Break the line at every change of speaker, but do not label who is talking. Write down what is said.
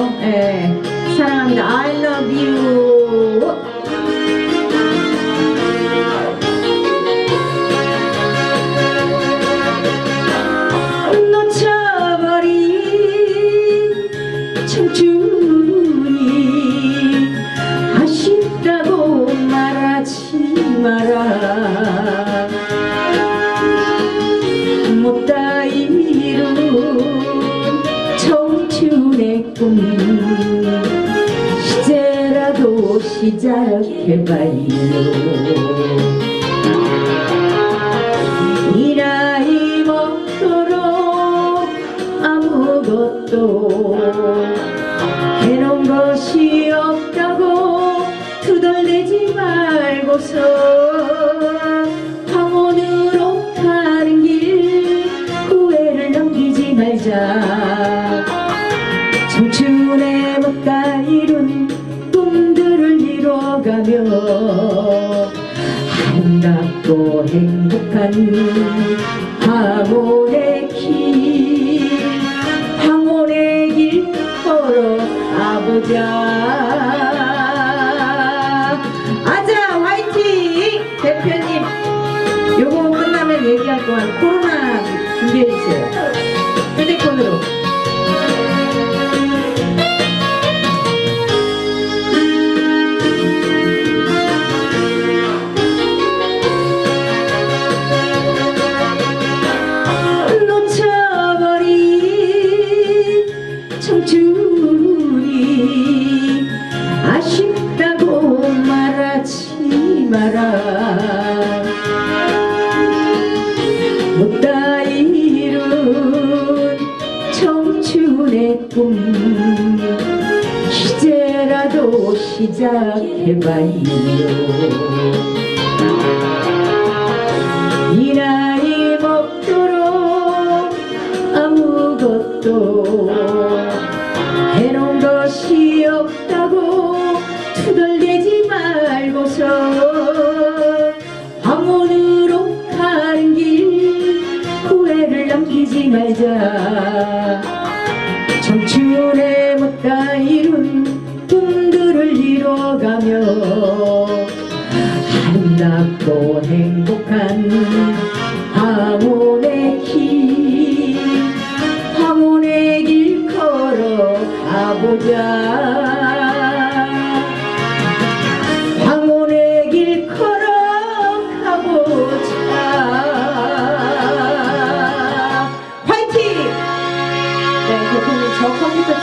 예, 사랑합니다. I love you. 놓쳐버린 청춘이 아쉽다고 말하지 마라. 못다 이룬 청춘의 꿈 이제라도 시작해봐요. 이 나이 먹도록 아무것도 해놓은 것이 없다고 투덜대지 말고서 황혼으로 가는 길 후회를 남기지 말자. 청춘에 못다 이룬 꿈들을 이뤄가며 아름답고 행복한 황혼의 길 걸어가보자. 아자 화이팅! 대표님 요거 끝나면 얘기할 동안 코로나 준비해주세요. 휴대폰으로. 청춘이 아쉽다고 말하지 마라. 못다 이룬 청춘의 꿈 이제라도 시작해봐요. 이 나이 먹도록 아무것도 해놓은 것이 없다고 투덜대지 말고서 황혼으로 가는 길 후회를 남기지 말자. 청춘에 못다 이룬 꿈들을 이뤄가며 아름답고 행복한 황혼의 길 걸어가보자. 황혼의 길 걸어가보자. 화이팅! 네, 대표님 저 컴퓨터